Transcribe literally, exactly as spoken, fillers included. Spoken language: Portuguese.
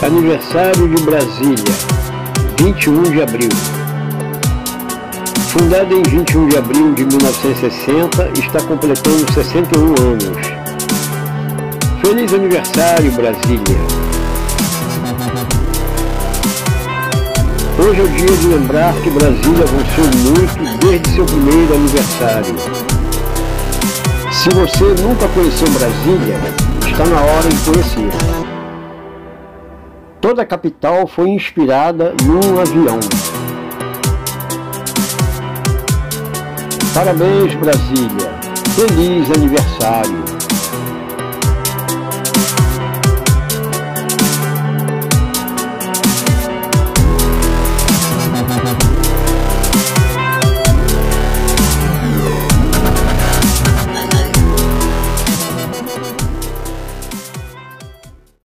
Aniversário de Brasília, vinte e um de abril. Fundada em vinte e um de abril de mil novecentos e sessenta, está completando sessenta e um anos. Feliz aniversário, Brasília! Hoje é o dia de lembrar que Brasília avançou muito desde seu primeiro aniversário. Se você nunca conheceu Brasília, está na hora de conhecer. Toda a capital foi inspirada num avião. Parabéns, Brasília! Feliz aniversário!